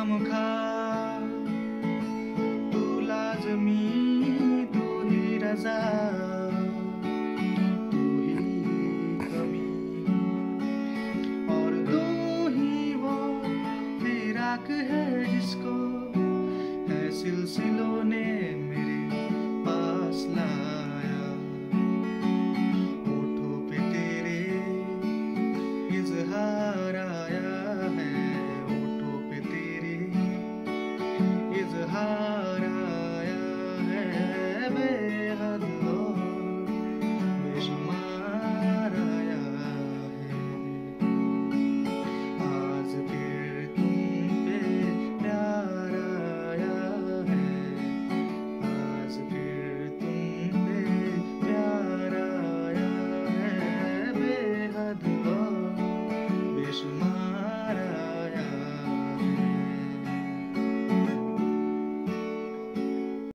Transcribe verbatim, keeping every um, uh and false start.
खामखा तू लाजमी, तू ही रजा, तू ही कमी, और तू ही वो फिराक है जिसको है सिलसिलों ने मेरे पास ला